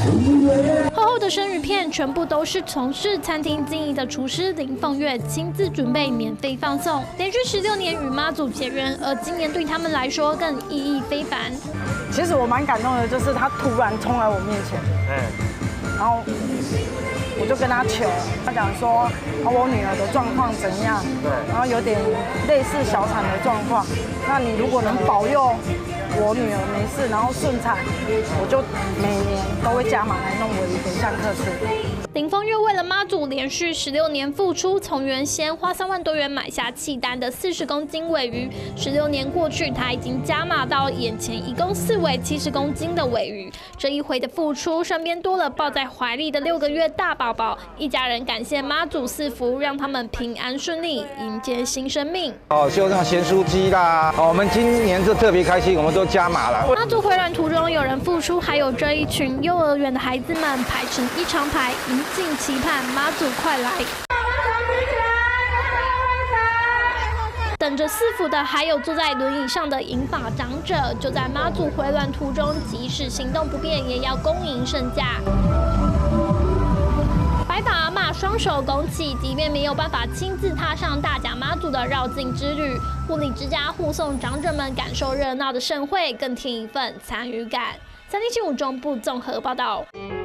厚厚的生鱼片全部都是从事餐厅经营的厨师林凤月亲自准备，免费放送。连续16年与妈祖结缘，而今年对他们来说更意义非凡。 其实我蛮感动的，就是他突然冲来我面前，然后我就跟他求，他讲说我女儿的状况怎样，然后有点类似小产的状况，那你如果能保佑我女儿没事，然后顺产，我就每年都会加码来弄鲔鱼给香客吃。 林凤月为了妈祖连续16年付出，从原先花3万多元买下契丹的40公斤鲔鱼，16年过去，他已经加码到眼前一共4尾70公斤的鲔鱼。这一回的付出，身边多了抱在怀里的6个月大宝宝，一家人感谢妈祖赐福，让他们平安顺利迎接新生命。 就那种咸酥鸡啦，我们今年就特别开心，我们都加码了。 妈祖回銮途中有人付出，还有这一群幼儿园的孩子们排成一长排，迎进期盼妈祖快来。等着赐福的还有坐在轮椅上的银发长者，就在妈祖回銮途中，即使行动不便，也要恭迎圣驾。白发阿嬷双手拱起，即便没有办法亲自踏上大甲妈祖的绕境之旅，护理之家护送长者们感受热闹的盛会，更添一份参与感。3立新闻中部综合报道。